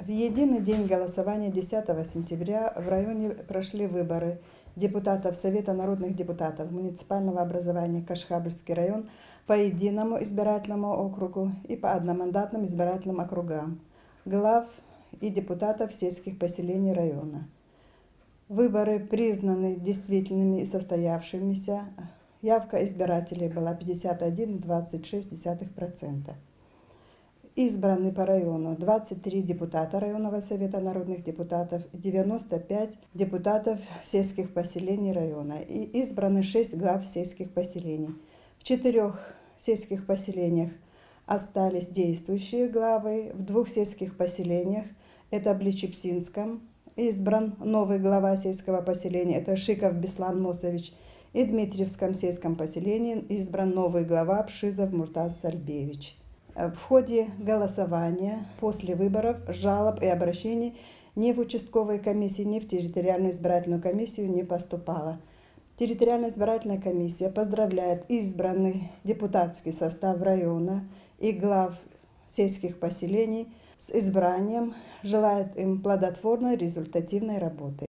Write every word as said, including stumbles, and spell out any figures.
В единый день голосования десятого сентября в районе прошли выборы депутатов Совета народных депутатов муниципального образования Кашхабльский район по единому избирательному округу и по одномандатным избирательным округам, глав и депутатов сельских поселений района. Выборы признаны действительными и состоявшимися. Явка избирателей была пятьдесят один и двадцать шесть десятых процента. Избраны по району двадцать три депутата районного совета народных депутатов, девяносто пять депутатов сельских поселений района и избраны шесть глав сельских поселений. В четырех сельских поселениях остались действующие главы, в двух сельских поселениях, это в Личепсинском, избран новый глава сельского поселения, это Шиков Беслан Мосович, и в Дмитриевском сельском поселении избран новый глава Пшизов Муртаз Сальбевич. В ходе голосования после выборов жалоб и обращений ни в участковой комиссии, ни в территориальную избирательную комиссию не поступало. Территориальная избирательная комиссия поздравляет избранный депутатский состав района и глав сельских поселений с избранием, желает им плодотворной результативной работы.